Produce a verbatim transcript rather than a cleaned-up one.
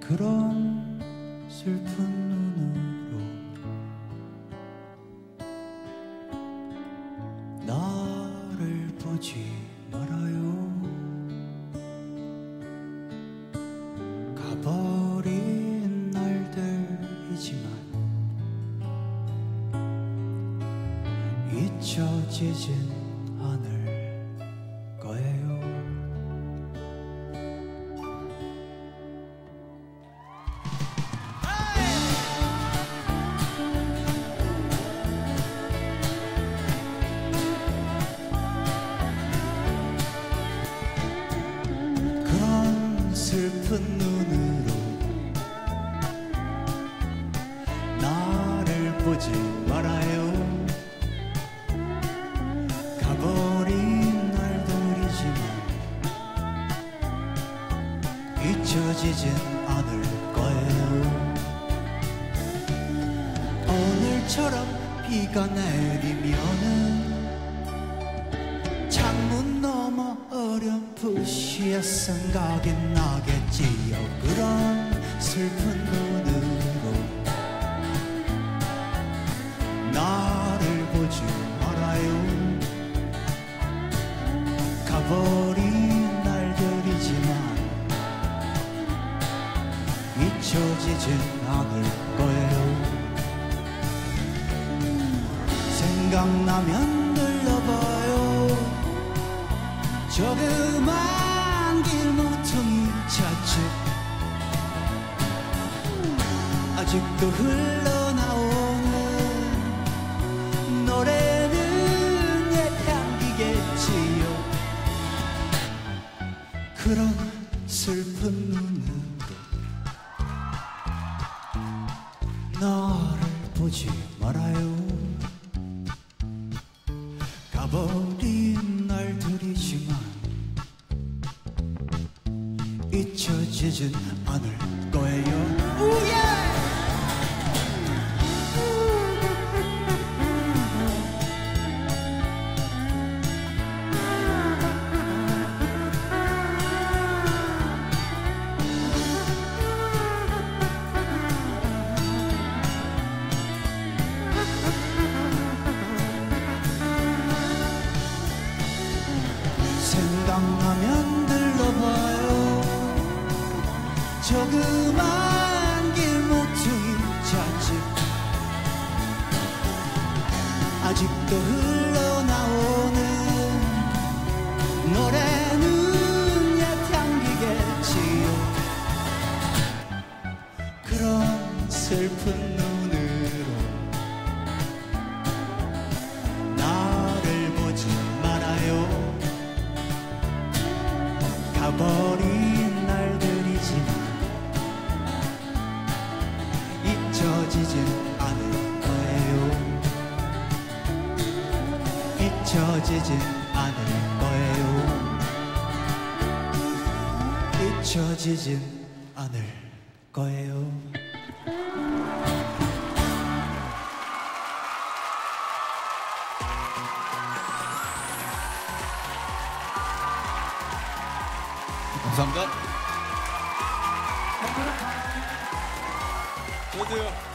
그런 슬픈 눈으로 나를 보지 말아요. 가버린 날들이지만 잊혀지진 않을 거예요. 그런 슬픈 눈으로 나를 보지 말아요. 가버린 날들이지만 잊혀지진 않을 거예요. 오늘처럼 비가 내리면은 창문 너머 어렴풋이 생각이 나겠지요. 그런 슬픈 눈으로 나를 보지 말아요. 가버린 날들이지만 잊혀지진 않을 거예요. 생각나면 들러봐요. 조그만 길모퉁이 찻집 아직도 흘러나오는 노래는 옛 향기겠지요. 그런 슬픈 눈으로 나를 보지 말아요. 가버린 날들이지만 잊혀지진 않을 거예요. 우예! 생각나면 들러봐요. 조그만 길모퉁이 찻집 아직도 흘러나오는 노래는 옛 향기겠지요. 그런 슬픈 눈으로 나를 보지 말아요. 가버린 날들이지만 잊혀지진 않을 거예요. 잊혀지진 않을 거예요. 잊혀지진 않을 거예요. 감사합니다. 저도요.